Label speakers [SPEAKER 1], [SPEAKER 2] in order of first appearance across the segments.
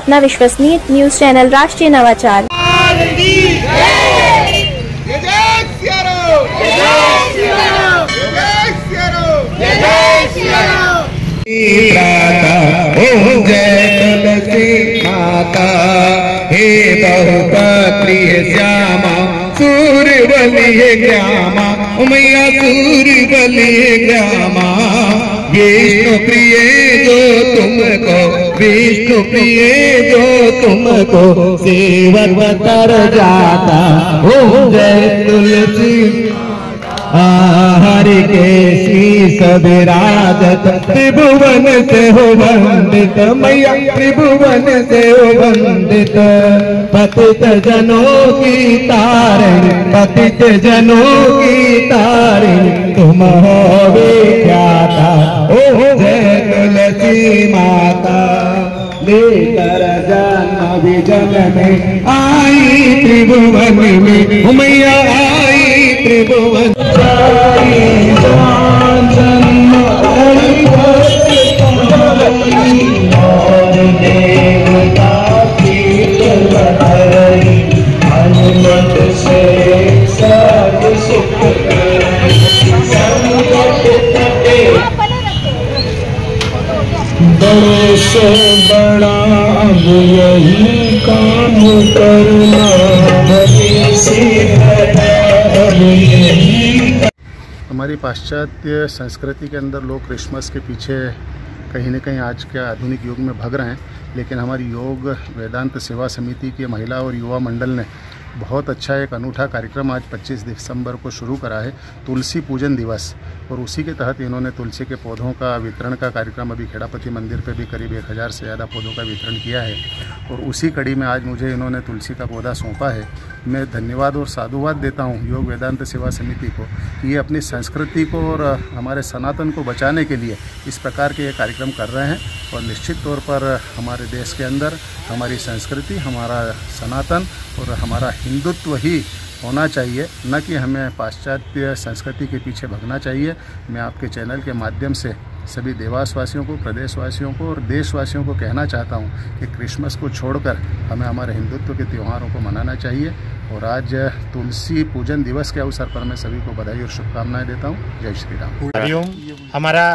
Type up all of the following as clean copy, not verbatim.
[SPEAKER 1] अपना विश्वसनीय news channel राष्ट्रीय नवाचार।
[SPEAKER 2] हे बहुप्रिय श्यामा सूर्यवली ग्रामा मैया सूर्यवली ग्रामा विष्णु प्रिय जो तुमको विष्णु प्रिय जो तुमको सेवक तर जाता हो जय तुलसी हरि के शीस विराजत त्रिभुवन से हो वंदित मैया त्रिभुवन से हो वंदित पतित जनों की तारिणी पतित जनों की तारिणी तुम हो विख्याता ओ जय तुलसी माता लेकर जन्म विजन में आई त्रिभुवन में मैया आई त्रिभुवन बड़े से बड़ा अब यही काम करना
[SPEAKER 3] हमारी पाश्चात्य संस्कृति के अंदर लोग क्रिसमस के पीछे कहीं न कहीं आज के आधुनिक युग में भाग रहे हैं, लेकिन हमारी योग वेदांत सेवा समिति के महिला और युवा मंडल ने बहुत अच्छा एक अनूठा कार्यक्रम आज 25 दिसंबर को शुरू करा है, तुलसी पूजन दिवस। और उसी के तहत इन्होंने तुलसी के पौधों का वितरण का कार्यक्रम अभी खेड़ापति मंदिर पे भी करीब 1000 से ज़्यादा पौधों का वितरण किया है। और उसी कड़ी में आज मुझे इन्होंने तुलसी का पौधा सौंपा है। मैं धन्यवाद और साधुवाद देता हूँ योग वेदांत सेवा समिति को कि ये अपनी संस्कृति को और हमारे सनातन को बचाने के लिए इस प्रकार के ये कार्यक्रम कर रहे हैं। और निश्चित तौर पर हमारे देश के अंदर हमारी संस्कृति, हमारा सनातन और हमारा हिंदुत्व ही होना चाहिए, न कि हमें पाश्चात्य संस्कृति के पीछे भागना चाहिए। मैं आपके चैनल के माध्यम से सभी देवासवासियों को, प्रदेशवासियों को और देशवासियों को कहना चाहता हूं कि क्रिसमस को छोड़कर हमें हमारे हिंदुत्व के त्योहारों को मनाना चाहिए। और आज तुलसी पूजन दिवस के अवसर पर मैं सभी को बधाई और शुभकामनाएं देता हूं। जय श्री राम।
[SPEAKER 4] हरिओम। हमारा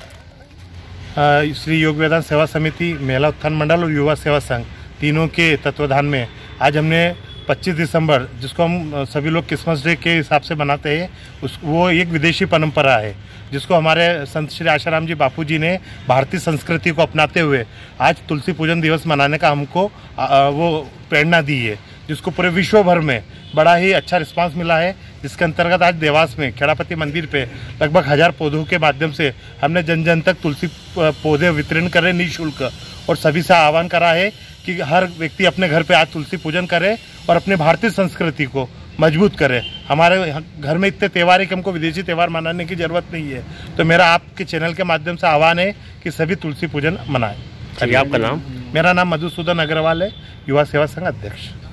[SPEAKER 4] श्री योग वेदांत सेवा समिति, महिला उत्थान मंडल और युवा सेवा संघ तीनों के तत्वाधान में आज हमने 25 दिसंबर, जिसको हम सभी लोग क्रिसमस डे के हिसाब से मनाते हैं, वो एक विदेशी परंपरा है जिसको हमारे संत श्री आशाराम जी बापू जी ने भारतीय संस्कृति को अपनाते हुए आज तुलसी पूजन दिवस मनाने का हमको वो प्रेरणा दी है, जिसको पूरे विश्व भर में बड़ा ही अच्छा रिस्पांस मिला है। जिसके अंतर्गत आज देवास में खेड़ापति मंदिर पे लगभग 1000 पौधों के माध्यम से हमने जन जन तक तुलसी पौधे वितरण करे निःशुल्क। और सभी से आह्वान करा है कि हर व्यक्ति अपने घर पे आज तुलसी पूजन करे और अपने भारतीय संस्कृति को मजबूत करे। हमारे घर में इतने त्यौहार है कि हमको विदेशी त्यौहार मनाने की जरूरत नहीं है। तो मेरा आपके चैनल के माध्यम से आह्वान है कि सभी तुलसी पूजन मनाएं।
[SPEAKER 5] आपका नाम?
[SPEAKER 4] मेरा नाम मधुसूदन अग्रवाल है, युवा सेवा संघ अध्यक्ष।